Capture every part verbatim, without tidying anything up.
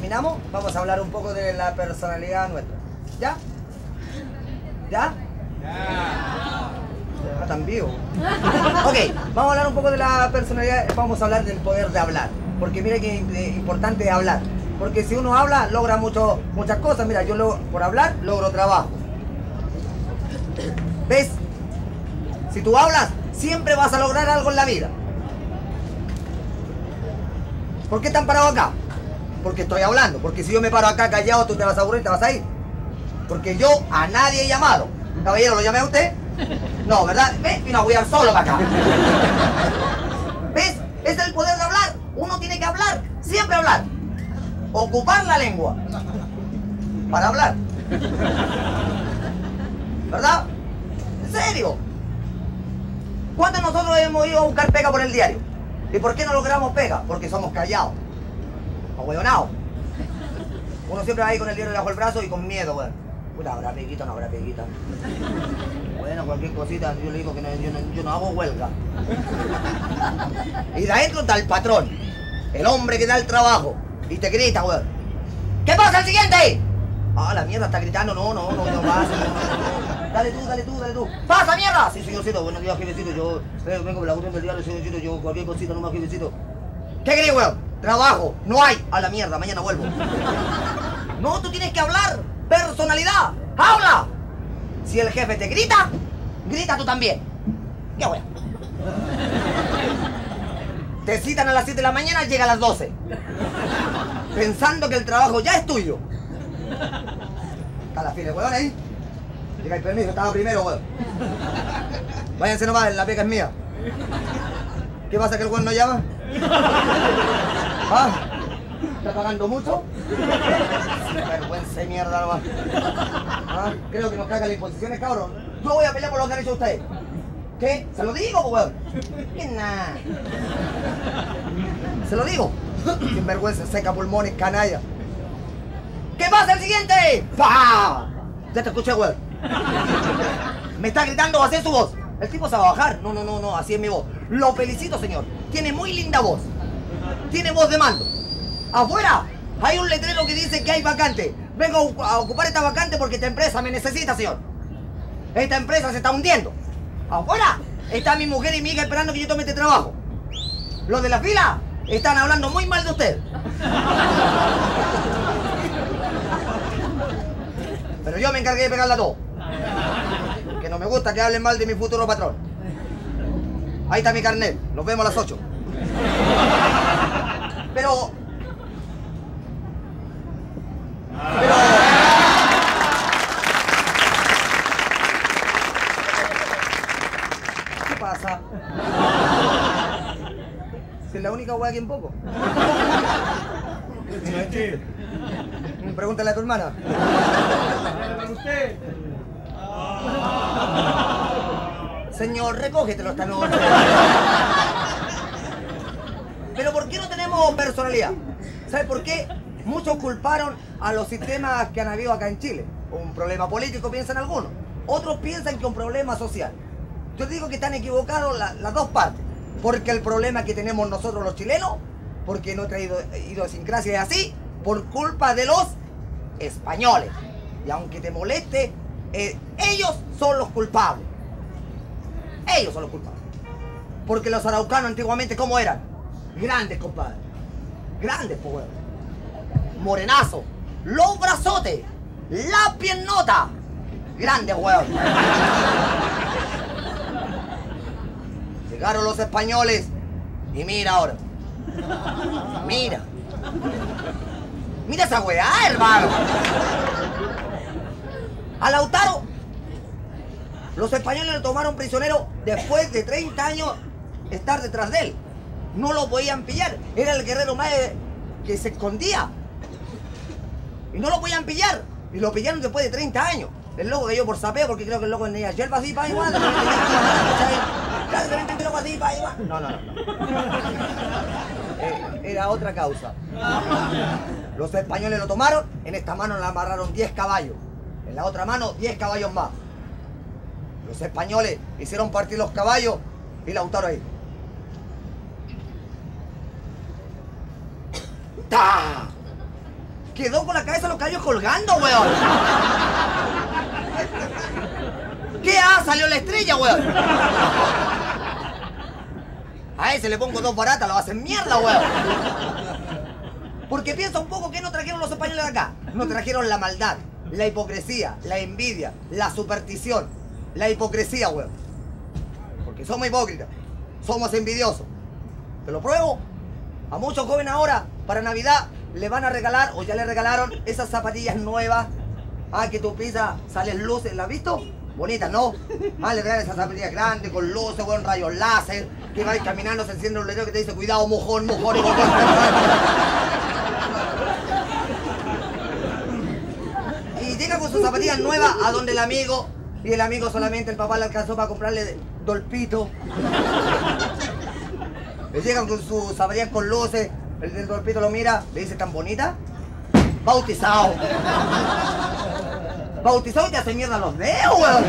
terminamos, vamos a hablar un poco de la personalidad nuestra. ¿Ya? ¿Ya? Ya. Tan vivo. Ok, vamos a hablar un poco de la personalidad, vamos a hablar del poder de hablar. Porque mira que es importante hablar. Porque si uno habla, logra mucho, muchas cosas. Mira, yo lo, por hablar logro trabajo. ¿Ves? Si tú hablas, siempre vas a lograr algo en la vida. ¿Por qué están parados acá? Porque estoy hablando. Porque si yo me paro acá callado, tú te vas a aburrir, te vas a ir. Porque yo a nadie he llamado. Caballero, ¿lo llamé a usted? No, ¿verdad? ¿Ves? Vino a huir solo para acá. ¿Ves? Es el poder de hablar. Uno tiene que hablar. Siempre hablar. Ocupar la lengua. Para hablar. ¿Verdad? ¿En serio? ¿Cuántos de nosotros hemos ido a buscar pega por el diario? ¿Y por qué no logramos pega? Porque somos callados. Ahueonados. Uno siempre va ahí con el diario bajo el brazo y con miedo, weón. Puta, ¿habrá peguita o no habrá peguita? Bueno, cualquier cosita, yo le digo que no, yo, no, yo no hago huelga. Y de adentro está el patrón, el hombre que da el trabajo, y te grita, weón. ¿Qué pasa el siguiente? Ah, la mierda está gritando, no, no, no, no pasa. No. Dale tú, dale tú, dale tú. ¡Pasa, mierda! Sí, señorcito, buenos días, jefecito, yo eh, vengo por la cuestión del diario, señorcito, yo cualquier cosita nomás, jefecito. ¿Qué querés, weón? Trabajo, no hay. A la mierda, mañana vuelvo. No, tú tienes que hablar. Personalidad, habla. Si el jefe te grita, grita tú también. ¿Qué weón? Te citan a las siete de la mañana, llega a las doce. Pensando que el trabajo ya es tuyo. Está la fila, weón, ahí. Llega el permiso, estaba primero, weón. Váyanse nomás, la pega es mía. ¿Qué pasa que el weón no llama? ¿Ah? ¿Está pagando mucho? Vergüenza y mierda nomás. ¿Ah? Creo que nos cagan las imposiciones, cabrón. Yo voy a pelear por los derechos de ustedes. ¿Qué? ¿Se lo digo, weón? ¿Qué nada? ¿Se lo digo? Sin vergüenza, seca pulmones, canalla. ¿Qué pasa el siguiente? ¡Pah! Ya te escuché, weón. Me está gritando, así es su voz. El tipo se va a bajar. No, no, no, no, así es mi voz. Lo felicito, señor. Tiene muy linda voz. Tiene voz de mando. Afuera hay un letrero que dice que hay vacante. Vengo a ocupar esta vacante porque esta empresa me necesita, señor. Esta empresa se está hundiendo. Afuera está mi mujer y mi hija esperando que yo tome este trabajo. Los de la fila están hablando muy mal de usted. Pero yo me encargué de pegarla a todo. Que no me gusta que hablen mal de mi futuro patrón. Ahí está mi carnet. Nos vemos a las ocho. Pero... Pero... ¿Qué pasa? Si es la única hueá que en poco. Pregúntale a tu hermana. Señor, recógetelo esta noche. Pero ¿por qué no tenemos personalidad? ¿Sabes por qué? Muchos culparon a los sistemas que han habido acá en Chile. Un problema político, piensan algunos. Otros piensan que un problema social. Yo digo que están equivocados la, las dos partes. Porque el problema que tenemos nosotros los chilenos, porque nuestra idiosincrasia es así, por culpa de los españoles. Y aunque te moleste, eh, ellos son los culpables. Ellos son los culpables. Porque los araucanos antiguamente, ¿cómo eran? Grandes, compadre. Grandes, pues, weón. Morenazo, los brazotes, la piernota. Grandes, weón. Llegaron los españoles y mira ahora. Mira. Mira esa weá, hermano. A Lautaro, los españoles lo tomaron prisionero después de treinta años estar detrás de él. No lo podían pillar. Era el guerrero más que se escondía. Y no lo podían pillar. Y lo pillaron después de treinta años. El loco cayó por sapeo porque creo que el loco tenía yerba así para igual. No, no, no. Eh, era otra causa. Los españoles lo tomaron. En esta mano le amarraron diez caballos. En la otra mano diez caballos más. Los españoles hicieron partir los caballos y Lautaro ahí. ¡Ta! Quedó con la cabeza de los callos colgando, weón. ¿Qué ha? Salió la estrella, weón. A ese le pongo dos baratas, lo hacen mierda, weón. Porque piensa un poco que no trajeron los españoles de acá. No trajeron la maldad, la hipocresía, la envidia, la superstición. La hipocresía, weón. Porque somos hipócritas, somos envidiosos. Te lo pruebo. A muchos jóvenes ahora, para Navidad, le van a regalar, o ya le regalaron, esas zapatillas nuevas. Ah, que tu pisa salen luces, ¿la has visto? Bonitas, ¿no? Ah, le regalan esas zapatillas grandes, con luces, buen rayos láser, que va caminando, se enciende un letrero que te dice, cuidado, mojón, mojón, y mojón. Y llega con sus zapatillas nuevas a donde el amigo, y el amigo solamente, el papá le alcanzó para comprarle dolpito. Le llegan con sus zapatillas con luces, el del dolpito lo mira, le dice, ¿tan bonita? Bautizado. Bautizado y te hace mierda los dedos, weón.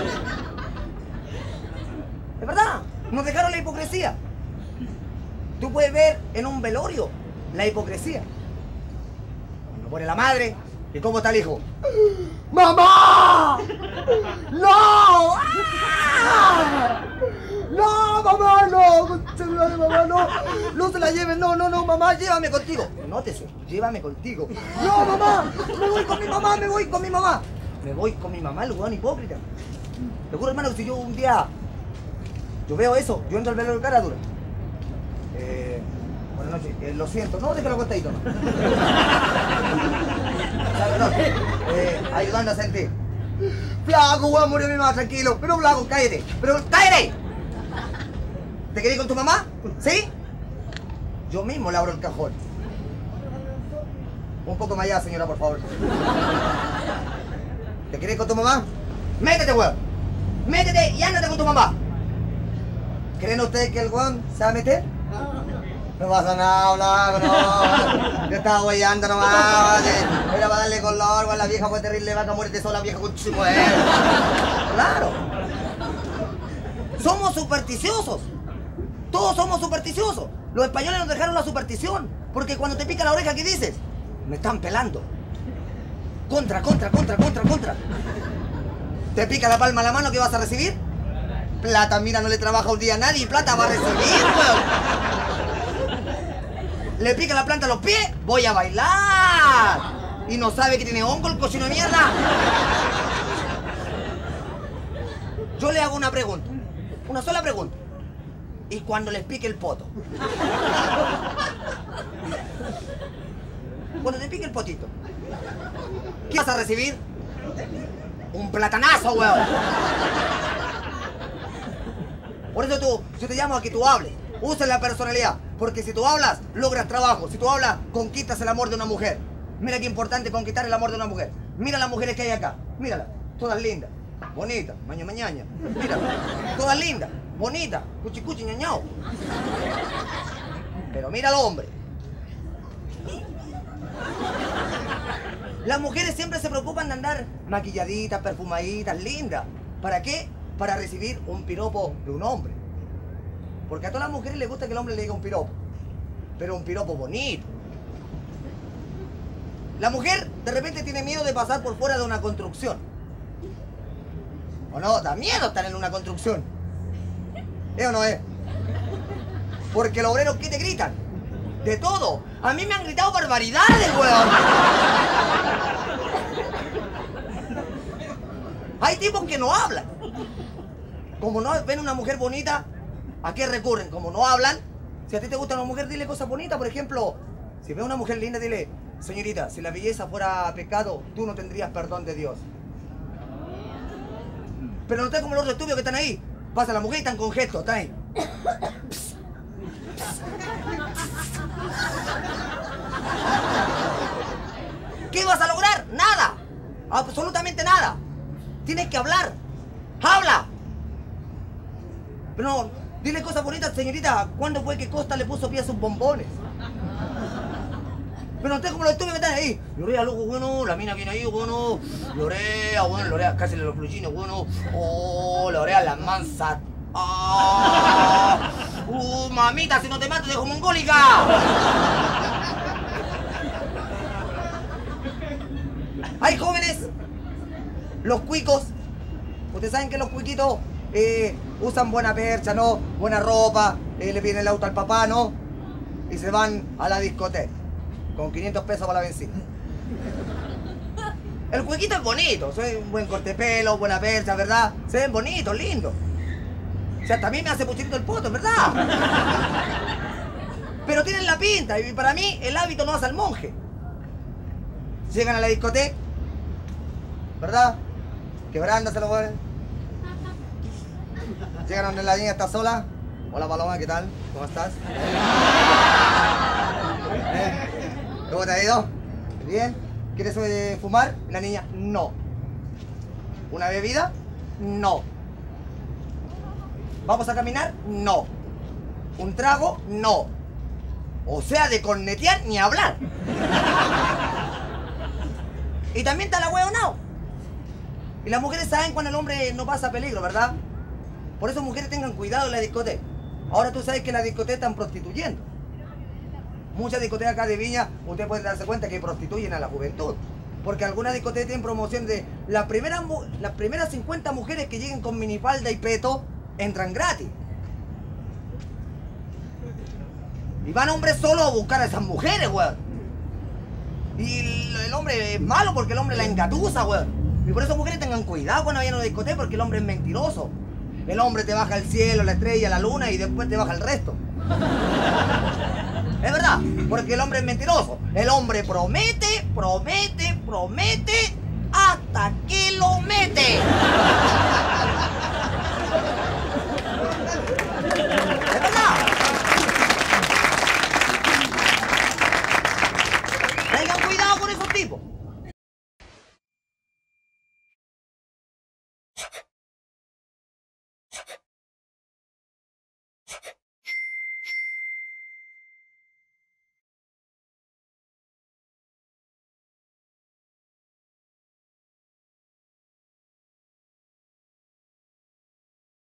Es verdad, nos dejaron la hipocresía. Tú puedes ver en un velorio la hipocresía. Cuando muere la madre, ¿y cómo está el hijo? ¡Mamá! ¡No! ¡Ah! ¡No, mamá, no! Mamá, no! ¡No se la lleven! ¡No, no, no, mamá! ¡Llévame contigo! Nótese, llévame contigo. ¡No, mamá! ¡Me voy con mi mamá! ¡Me voy con mi mamá! Me voy con mi mamá, el weón hipócrita. Te juro, hermano, que si yo un día... Yo veo eso, yo entro al velorio de cara dura. Eh... Buenas noches, eh, lo siento. No, déjalo contadito, no. No, eh, ayudando a sentir. Flaco, weón, murió mi mamá, tranquilo. Pero flaco, cállate. Pero cállate. ¿Te querés con tu mamá? ¿Sí? Yo mismo le abro el cajón. Un poco más allá, señora, por favor. ¿Te querés con tu mamá? Métete, weón. Métete y ándate con tu mamá. ¿Creen ustedes que el weón se va a meter? No pasa nada, flaco, no. Yo estaba huellando nomás. Era para darle color, weón. La vieja fue terrible, vaca, muérete sola, vieja con su mujer. Claro. Somos supersticiosos. Todos somos supersticiosos. Los españoles nos dejaron la superstición. Porque cuando te pica la oreja, ¿qué dices? Me están pelando. Contra, contra, contra, contra, contra. Te pica la palma de la mano, ¿qué vas a recibir? Plata, mira, no le trabaja un día a nadie y plata va a recibir, weón. Le pica la planta a los pies, voy a bailar. Y no sabe que tiene hongo el cochino de mierda. Yo le hago una pregunta. Una sola pregunta. Y cuando les pique el poto. Cuando te pique el potito, ¿qué vas a recibir? Un platanazo, weón. Por eso tú, yo te llamo a que tú hables. Usa la personalidad. Porque si tú hablas, logras trabajo. Si tú hablas, conquistas el amor de una mujer. Mira qué importante conquistar el amor de una mujer. Mira las mujeres que hay acá. Míralas. Todas lindas. Bonitas. Maña mañaña. Mira. Todas lindas. Bonitas. Cuchi cuchi ñañao. Pero mira al hombre. Las mujeres siempre se preocupan de andar maquilladitas, perfumaditas, lindas. ¿Para qué? Para recibir un piropo de un hombre. Porque a todas las mujeres les gusta que el hombre le diga un piropo. Pero un piropo bonito. La mujer de repente tiene miedo de pasar por fuera de una construcción. ¿O no? Da miedo estar en una construcción. ¿Es o no es? Porque los obreros, ¿qué te gritan? De todo. A mí me han gritado barbaridades, weón. Hay tipos que no hablan. Como no ven una mujer bonita, ¿a qué recurren? Como no hablan, si a ti te gusta una mujer, dile cosas bonitas. Por ejemplo, si ves una mujer linda, dile, señorita, si la belleza fuera pecado, tú no tendrías perdón de Dios. Pero no estás como los otros estúpidos que están ahí. Pasa la mujer y están con gestos, están ahí. ¿Qué vas a lograr? Nada. Absolutamente nada. Tienes que hablar. ¡Habla! Pero no, dile cosas bonitas, señorita. ¿Cuándo fue que Costa le puso pie a sus bombones? Pero no estés como los estúpidos que están ahí. Lorea, loco, bueno. La mina viene ahí, bueno. Lorea, bueno. Lorea, casi los fluchines, bueno. Oh, Lorea, la mansa. ¡Ah! ¡Uh, mamita! Si no te mato, dejo mongólica. Hay jóvenes, los cuicos. Ustedes saben que los cuiquitos eh, usan buena percha, ¿no? Buena ropa, eh, le piden el auto al papá, ¿no? Y se van a la discoteca con quinientos pesos para la benzina. El cuiquito es bonito, soy un buen corte de pelo, buena percha, ¿verdad? Se ven bonitos, lindos. O sea, también me hace puchito el poto, ¿verdad? Pero tienen la pinta, y para mí el hábito no hace al monje. Llegan a la discoteca, ¿verdad? Quebrándose los huevos. Llegan donde la niña está sola. Hola Paloma, ¿qué tal? ¿Cómo estás? ¿Eh? ¿Cómo te ha ido? ¿Bien? ¿Quieres eh, fumar? La niña, no. ¿Una bebida? No. ¿Vamos a caminar? No. ¿Un trago? No. O sea, de cornetear ni hablar. Y también está la huevonao. Y las mujeres saben cuando el hombre no pasa peligro, ¿verdad? Por eso, mujeres, tengan cuidado en la discoteca. Ahora tú sabes que en la discoteca están prostituyendo. Muchas discotecas acá de Viña, usted puede darse cuenta que prostituyen a la juventud. Porque algunas discotecas tienen promoción de las primeras, las primeras cincuenta mujeres que lleguen con minifalda y peto, entran gratis. Y van hombres solo a buscar a esas mujeres, weón. Y el hombre es malo porque el hombre la engatusa, weón. Y por eso, mujeres, tengan cuidado cuando vayan a una discoteca, porque el hombre es mentiroso. El hombre te baja el cielo, la estrella, la luna y después te baja el resto. Es verdad, porque el hombre es mentiroso. El hombre promete, promete, promete hasta que lo mete. Es verdad. Tengan cuidado con esos tipos.